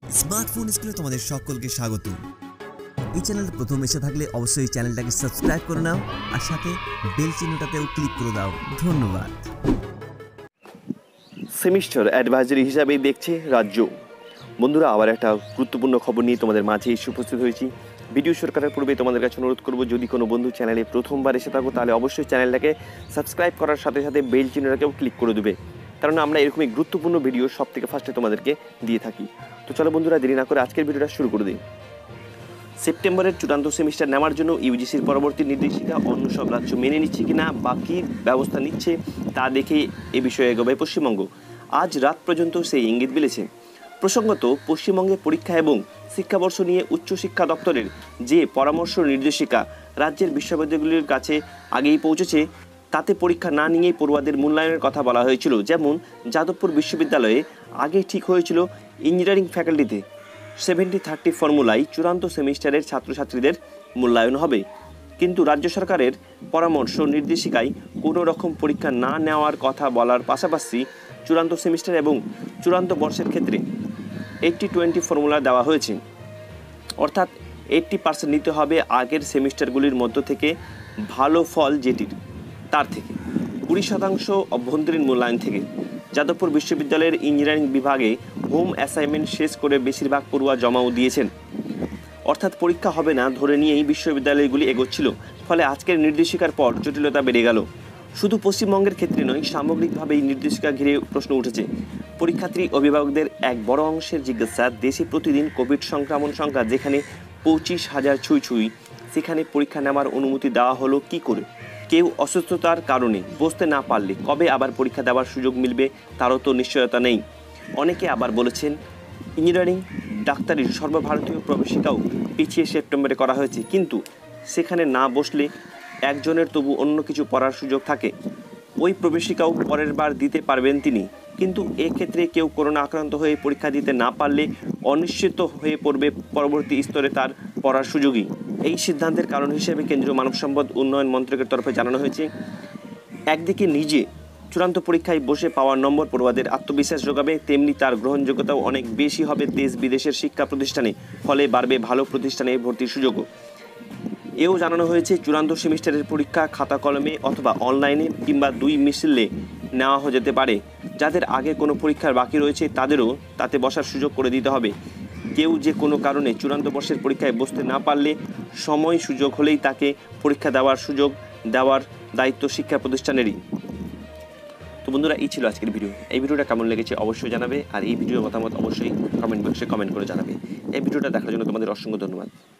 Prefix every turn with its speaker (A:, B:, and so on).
A: Smartphone স্কুলে তোমাদের সকলকে স্বাগত। এই চ্যানেলে প্রথম এসে থাকলে অবশ্যই চ্যানেলটাকে সাবস্ক্রাইব করে নাও আর সাথে বেল চিহ্নটাতেও ক্লিক করে দাও। ধন্যবাদ।
B: সেমিস্টার অ্যাডভাইজারি হিসাবে দেখছে রাজ্য। বন্ধুরা, আবার একটা গুরুত্বপূর্ণ খবর নিয়ে তোমাদের মাঝে এসে উপস্থিত হয়েছি। ভিডিও শুরু করার পূর্বে তোমাদের কাছে অনুরোধ করবো, যদি কোনো বন্ধু চ্যানেলে প্রথমবার এসে থাকো তাহলে অবশ্যই চ্যানেলটাকে সাবস্ক্রাইব করার সাথে সাথে বেল চিহ্নটাকেও ক্লিক করে দেবে, কারণ আমরা এরকমই গুরুত্বপূর্ণ ভিডিও সব থেকে ফার্স্টে তোমাদেরকে দিয়ে থাকি। তো চলো বন্ধুরা, দেরি না করে আজকের ভিডিওটা শুরু করে দিই। সেপ্টেম্বরের চূড়ান্ত সেমিস্টার নেওয়ার জন্য ইউজিসির পরবর্তী নির্দেশিকা অন্য সব রাজ্য মেনে নিচ্ছে কিনা বা কী ব্যবস্থা নিচ্ছে তা দেখে এ বিষয়ে এগোবে পশ্চিমবঙ্গ। আজ রাত পর্যন্ত সেই ইঙ্গিত মিলেছে। প্রসঙ্গত, পশ্চিমবঙ্গে পরীক্ষা এবং শিক্ষাবর্ষ নিয়ে উচ্চশিক্ষা দপ্তরের যে পরামর্শ নির্দেশিকা রাজ্যের বিশ্ববিদ্যালয়গুলির কাছে আগেই পৌঁছেছে, তাতে পরীক্ষা না নিয়েই পড়ুয়াদের মূল্যায়নের কথা বলা হয়েছিল। যেমন যাদবপুর বিশ্ববিদ্যালয়ে আগে ঠিক হয়েছিল ইঞ্জিনিয়ারিং ফ্যাকাল্টিতে 70-30 ফর্মুলায় চূড়ান্ত সেমিস্টারের ছাত্রছাত্রীদের মূল্যায়ন হবে, কিন্তু রাজ্য সরকারের পরামর্শ নির্দেশিকায় কোনো রকম পরীক্ষা না নেওয়ার কথা বলার পাশাপাশি চূড়ান্ত সেমিস্টার এবং চূড়ান্ত বর্ষের ক্ষেত্রে 80-20 ফর্মুলা দেওয়া হয়েছে। অর্থাৎ 80% নিতে হবে আগের সেমিস্টারগুলির মধ্য থেকে ভালো ফল যেটির, তার থেকে 20% অভ্যন্তরীণ মূল্যায়ন থেকে। যাদবপুর বিশ্ববিদ্যালয়ের ইঞ্জিনিয়ারিং বিভাগে হোম অ্যাসাইনমেন্ট শেষ করে বেশিরভাগ পড়ুয়া জমাও দিয়েছেন। অর্থাৎ পরীক্ষা হবে না ধরে নিয়েই বিশ্ববিদ্যালয়গুলি এগোচ্ছিল। ফলে আজকের নির্দেশিকার পর জটিলতা বেড়ে গেল। শুধু পশ্চিমবঙ্গের ক্ষেত্রে নয়, সামগ্রিকভাবে এই নির্দেশিকা ঘিরে প্রশ্ন উঠেছে। পরীক্ষার্থী অভিভাবকদের এক বড় অংশের জিজ্ঞাসা, দেশে প্রতিদিন কোভিড সংক্রমণ সংখ্যা যেখানে 25,000 ছুঁই, সেখানে পরীক্ষা নেওয়ার অনুমতি দেওয়া হলো কী করে? কেউ অসুস্থতার কারণে বসতে না পারলে কবে আবার পরীক্ষা দেওয়ার সুযোগ মিলবে তারও তো নিশ্চয়তা নেই। অনেকে আবার বলেছেন, ইঞ্জিনিয়ারিং ডাক্তারির সর্বভারতীয় প্রবেশিকাও পিছিয়ে সেপ্টেম্বরে করা হয়েছে, কিন্তু সেখানে না বসলে একজনের তবু অন্য কিছু পড়ার সুযোগ থাকে। ওই প্রবেশিকাও পরের বার দিতে পারবেন তিনি, কিন্তু এক্ষেত্রে কেউ করোনা আক্রান্ত হয়ে পরীক্ষা দিতে না পারলে অনিশ্চিত হয়ে পড়বে পরবর্তী স্তরে তার পড়ার সুযোগই। এই সিদ্ধান্তের কারণ হিসেবে কেন্দ্রীয় মানব সম্পদ উন্নয়ন মন্ত্রকের তরফে জানানো হয়েছে, একদিকে নিজে চূড়ান্ত পরীক্ষায় বসে পাওয়ার নম্বর পড়ুয়াদের আত্মবিশ্বাস যোগাবে, তেমনি তার গ্রহণযোগ্যতাও অনেক বেশি হবে দেশ বিদেশের শিক্ষা প্রতিষ্ঠানে, ফলে বাড়বে ভালো প্রতিষ্ঠানে ভর্তির সুযোগও। এও জানানো হয়েছে, চূড়ান্ত সেমিস্টারের পরীক্ষা খাতা কলমে অথবা অনলাইনে কিংবা দুই মিশলে নেওয়া যেতে পারে। যাদের আগে কোনো পরীক্ষার বাকি রয়েছে তাদেরও তাতে বসার সুযোগ করে দিতে হবে। কেউ যে কোনো কারণে চূড়ান্ত বর্ষের পরীক্ষায় বসতে না পারলে সময় সুযোগ হলেই তাকে পরীক্ষা দেওয়ার সুযোগ দেওয়ার দায়িত্ব শিক্ষা প্রতিষ্ঠানেরই। তো বন্ধুরা, এই ছিল আজকের ভিডিও। এই ভিডিওটা কেমন লেগেছে অবশ্যই জানাবে, আর এই ভিডিওর মতামত অবশ্যই কমেন্ট বক্সে কমেন্ট করে জানাবে। এই ভিডিওটা দেখার জন্য তোমাদের অসংখ্য ধন্যবাদ।